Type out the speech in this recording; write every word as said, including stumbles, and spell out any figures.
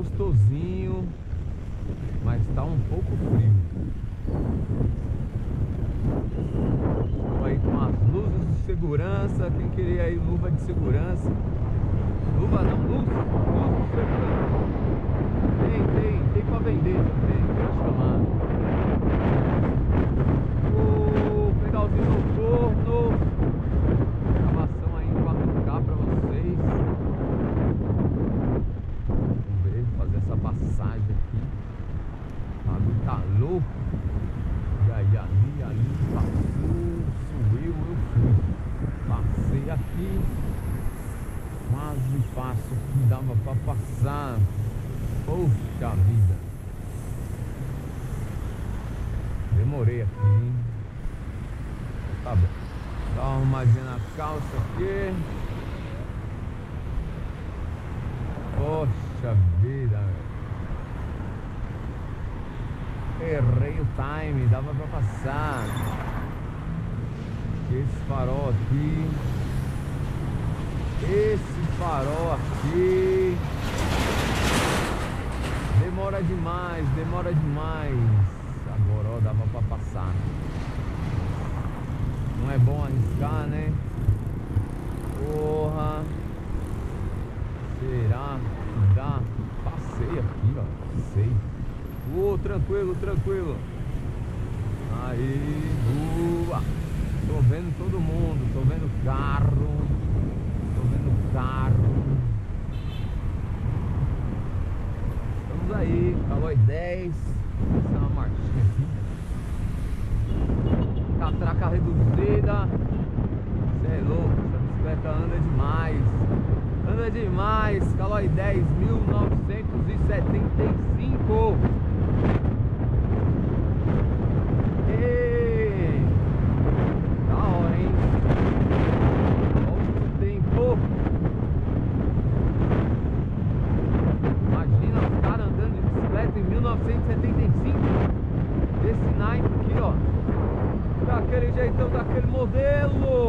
gostosinho, mas tá um pouco frio. Estou aí com as luzes de segurança. Quem queria aí luva de segurança? Luva não, luz, luz de segurança. Tem, tem, tem pra vender também, pode chamar. O pedalzinho noturno. Gravação aí em quatro K pra vocês. Vamos ver, fazer essa passagem aqui. O bagulho tá louco. E aí, ali, ali, passou, subiu, eu fui. Passei aqui. Quase passo que dava pra passar. Poxa vida. Demorei aqui, hein? Tá bom. Dá uma arrumadinha na calça aqui. Poxa vida, velho. Errei o time, dava pra passar. Esse farol aqui. Esse farol aqui. Demora demais, demora demais. Agora, ó, dava pra passar. Não é bom arriscar, né? Porra. Será que dá? Passei aqui, ó. Passei. Ô, oh, tranquilo, tranquilo. Aí, boa. Tô vendo todo mundo, tô vendo carro. Tô vendo carro. Estamos aí, Caloi dez. Essa é uma marchinha aqui. Catraca reduzida. Cê é louco, essa bicicleta anda demais. Anda demais, Caloi dez, mil novecentos e setenta e cinco. Ei, da hora, hein? Olha o tempo. Imagina os caras andando de bicicleta em mil novecentos e setenta e cinco. Esse naipe aqui, ó. Daquele jeitão, daquele modelo.